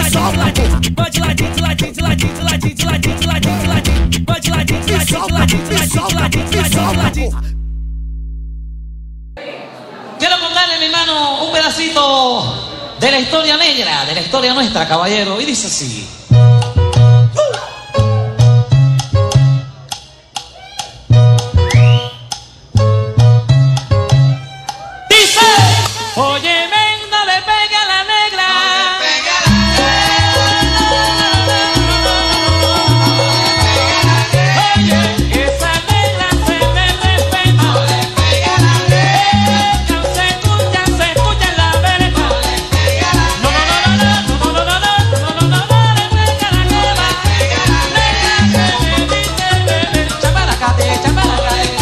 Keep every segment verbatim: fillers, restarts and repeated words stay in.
Quiero contarle, mi hermano, un pedacito de la historia negra, de la historia nuestra, caballero, y dice así. Dice, oye, ven, no le pegue a la negra. No le pegue a la negra. Oye, esa negra se me respeta. No le pegue a la negra. Se escucha, se escucha en la vereda. No le pegue a la negra. No, no, no, no, no, no, no, no, no, no, no le pegue a la negra. Negra que me dice, bebé, chaparacate, chaparacate.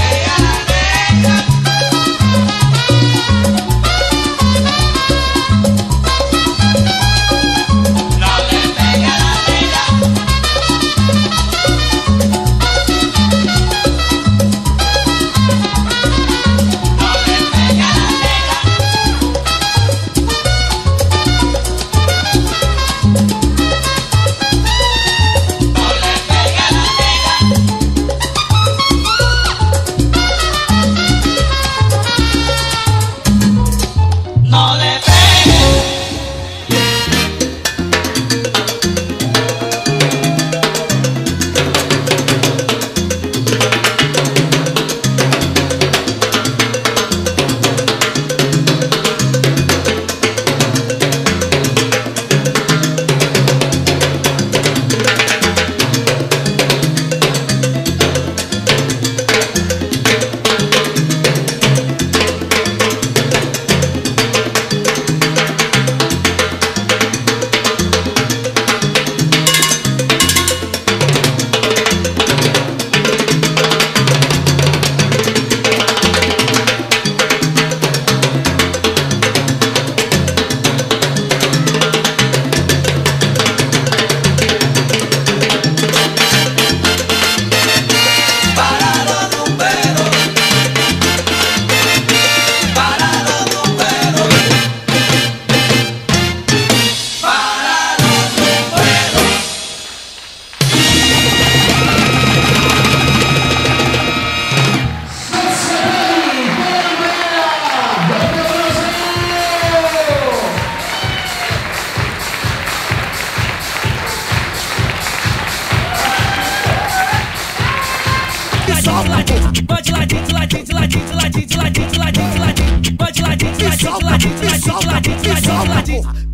It's all like, it's all like, it's all like, it's all like, it's all like,